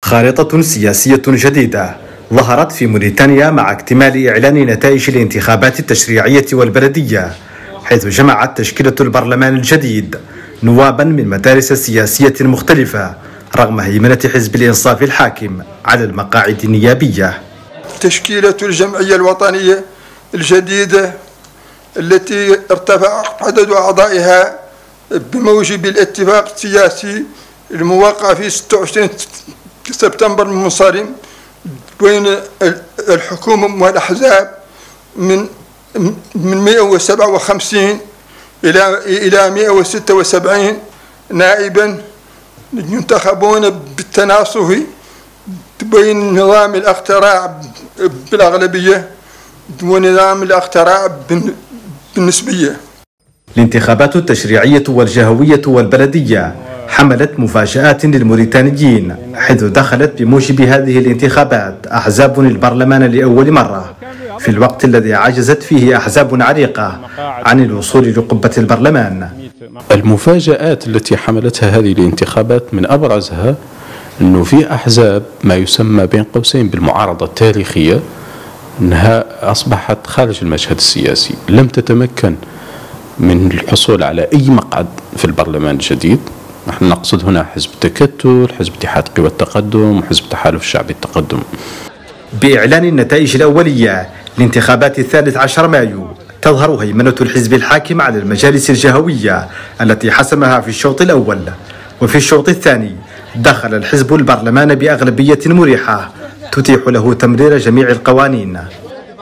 خارطة سياسية جديدة ظهرت في موريتانيا مع اكتمال إعلان نتائج الانتخابات التشريعية والبلدية، حيث جمعت تشكيلة البرلمان الجديد نوابا من مدارس سياسية مختلفة رغم هيمنة حزب الإنصاف الحاكم على المقاعد النيابية. تشكيلة الجمعية الوطنية الجديدة التي ارتفع عدد أعضائها بموجب الاتفاق السياسي الموقع في 26 سبتمبر المنصرم بين الحكومة والأحزاب من 157 إلى 176 نائبا ينتخبون بالتناصف بين نظام الاقتراع بالأغلبية ونظام الاقتراع بالنسبية. الانتخابات التشريعية والجهوية والبلدية حملت مفاجآت للموريتانيين، حيث دخلت بموجب هذه الانتخابات أحزاب البرلمان لأول مرة في الوقت الذي عجزت فيه أحزاب عريقة عن الوصول لقبة البرلمان. المفاجآت التي حملتها هذه الانتخابات من أبرزها أنه في أحزاب ما يسمى بين قوسين بالمعارضة التاريخية أنها أصبحت خارج المشهد السياسي، لم تتمكن من الحصول على أي مقعد في البرلمان الجديد. نحن نقصد هنا حزب التكتل، حزب اتحاد قوى التقدم، وحزب التحالف الشعبي التقدم. بإعلان النتائج الأولية لانتخابات 13 مايو تظهر هيمنة الحزب الحاكم على المجالس الجهوية التي حسمها في الشوط الأول، وفي الشوط الثاني دخل الحزب البرلمان بأغلبية مريحة تتيح له تمرير جميع القوانين.